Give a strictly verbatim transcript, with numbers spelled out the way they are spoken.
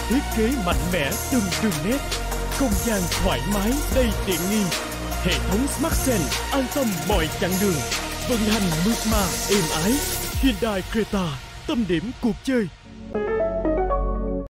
thiết kế mạnh mẽ từng đường nét, không gian thoải mái đầy tiện nghi. Hệ thống Smart Sense an tâm mọi chặng đường, vận hành mượt mà êm ái. Hyundai Creta, tâm điểm cuộc chơi.